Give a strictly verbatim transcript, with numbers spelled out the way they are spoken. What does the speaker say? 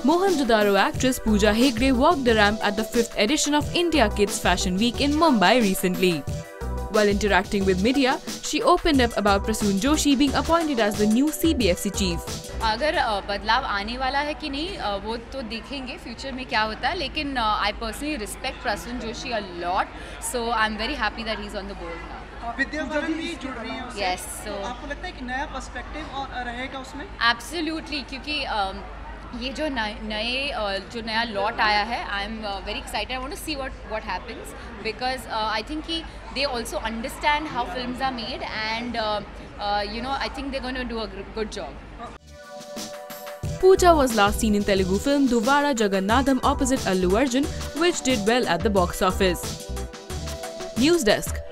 Mohenjo Daro actress Pooja Hegde walked the ramp at the fifth edition of India Kids Fashion Week in Mumbai recently. While interacting with media, she opened up about Prasoon Joshi being appointed as the new C B F C chief. अगर बदलाव आने वाला है कि नहीं वो तो देखेंगे फ्यूचर में क्या होता है, लेकिन I personally respect Prasoon Joshi a lot, so I am very happy that he is on the board now. Vidya भी जुड़ रही हैं उससे. यस, सो आपको लगता है कि नया पर्सपेक्टिव और रहेगा उसमें? एब्सोल्युटली, क्योंकि ये जो नए जो नया लॉट आया है, I am very excited. I want to see what what happens because I think कि they also understand how films are made and you know I think they gonna do a good job. Pooja was last seen in Telugu film Duvara Jagannatham opposite Allu Arjun, which did well at the box office. News Desk.